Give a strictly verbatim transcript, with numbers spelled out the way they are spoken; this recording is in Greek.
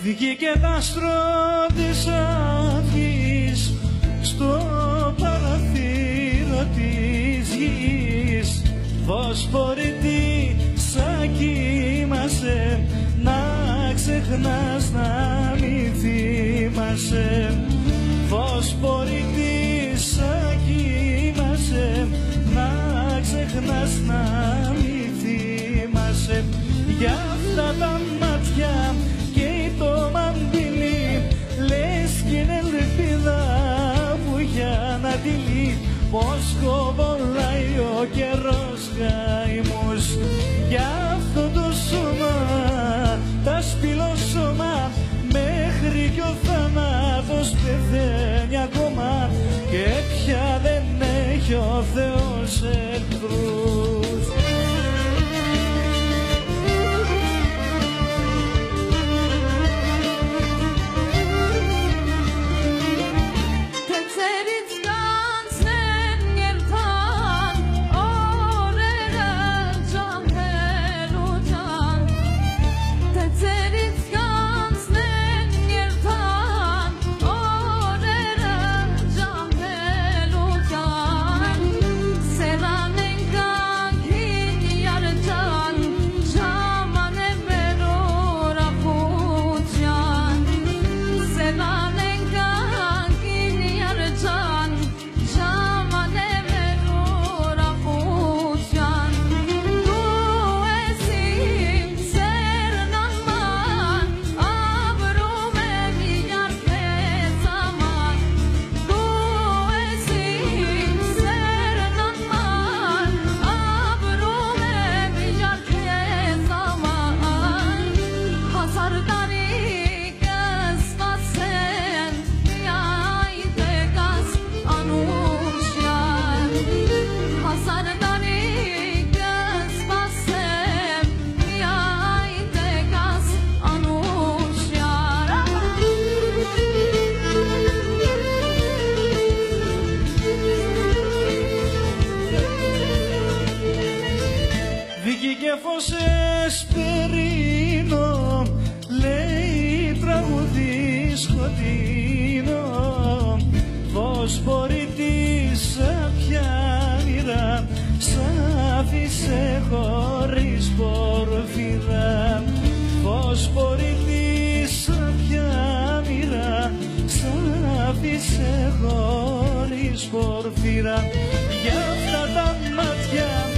Βγήκε δάστρο της αυγής στο παραθύρο της γης. Φωσφορητή σαν κοιμάσαι, να ξεχνάς να μη θυμάσαι. Φωσφορητή σαν κοιμάσαι, να ξεχνάς να μη θυμάσαι. Για αυτά τα μάτια και το μαντιλί, λες κι είναι ελπίδα που για να τυλεί. Πως κοβολάει ο καιρός καημούς για αυτό το σώμα, τα σπηλό σώμα, μέχρι κι ο θάνατος πεθαίνει ακόμα και πια δεν έχει ο Θεός εχθρούς. Βγήκε φως εσπερίνο, λέει τραγουδί σκοτεινό. Φωσφορητή σαν πια μοίρα, σ' άφησε χωρίς πορφύρα. Φωσφορητή σαν πια μοίρα, σ' άφησε χωρίς πορφύρα. Για αυτά τα μάτια